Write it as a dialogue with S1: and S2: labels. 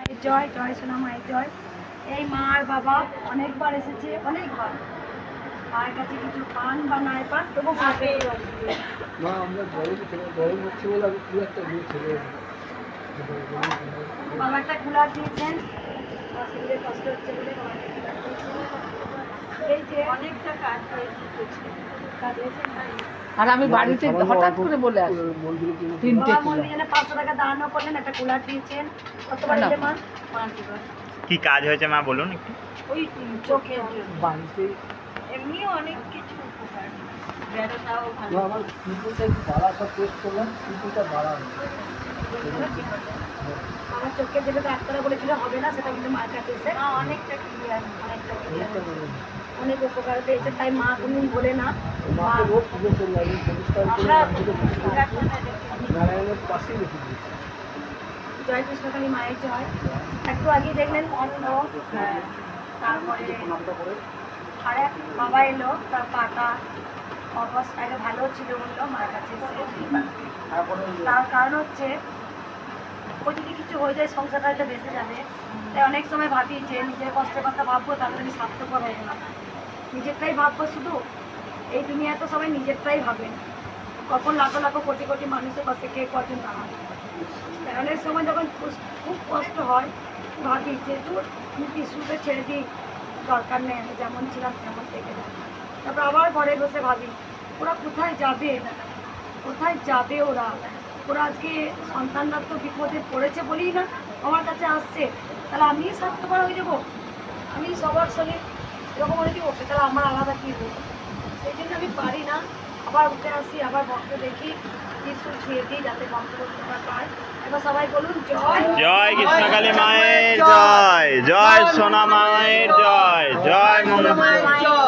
S1: জয় জয় সোনা মায়ের জয়। এই মা আর বাবা অনেকবার এসেছে, অনেকবার মায়ের কাছে কিছু পান বা নাই পান তবু মা আমরা গরম হচ্ছে বলে আমি কুলারটা দিয়ে ছেড়ে বাবা একটা কুলার দিয়েছেন, কষ্ট হচ্ছে বলে এই যে অনেকটা কাজ হয়েছে।
S2: আর আমি বাড়িতে হঠাৎ করে বলে আসি
S1: 500 টাকা দান করলেন, একটা কুলার দিয়েছেন। কতবার মা
S3: কি কাজ হয়েছে মা বলুন একটু।
S1: ওই চোখের
S2: বাড়িতে
S1: এমনি অনেক কিছু উপকার।
S2: আমার পিপুলটা একটু বাড়া সব টেস্ট করলাম, পিপুলটা বাড়া
S1: আমার চোখে যেটা ডাক্তাররা বলেছিল হবে না, সেটা কিন্তু মার কাছে এসে অনেকটা ক্লিয়ার, অনেকটা ক্লিয়ার, অনেক উপকার পেয়েছে। তাই মা তুমি বলে না জয় কৃষ্ণকালী মায়ের জয়। একটু আগে দেখলেন অন্ন, তারপরে আর এক বাবা এলো, তার পাটা অবস্থাটা ভালো ছিল বললো মার কাছে এসে। তার কারণ হচ্ছে ও যদি কিছু হয়ে যায় সংসারটা হয়তো বেঁচে যাবে। তাই অনেক সময় ভাবি যে নিজের কষ্টের কথা ভাববো, তাহলে আমি স্বার্থপর হবো না, নিজেরটাই ভাববো শুধু। এই দুনিয়ায় তো সবাই নিজেরটাই ভাবেন, কখন লাখো লাখো কোটি কোটি মানুষের কাছে কে কজন না হয়। তাই অনেক সময় যখন খুব কষ্ট হয় ভাবি যে আমি কিছুতে ছেড়ে দিই, দরকার নেই, আমি যেমন ছিলাম তেমন থেকে যাই। তারপর আবার ঘরে বসে ভাবি ওরা কোথায় যাবে, কোথায় যাবে ওরা আজকে সন্তানরা তো বিপদে পড়েছে বলেই না আমার কাছে আসছে। তাহলে আমি স্বার্থপর হয়ে যাবো, আমি সবার সঙ্গে এরকম হয়ে যাবো, তাহলে আমার আলাদা কী হবো। সেই জন্য আমি পারি না, আবার উঠে আসি, আবার ভক্ত দেখি, কিছু ছুঁয়ে দিই যাতে ভক্ত পায়। এবার সবাই বলুন জয়
S3: জয় কৃষ্ণকালী মায়ের জয়, জয় সোনা মায়ের জয়, জয় মনসা।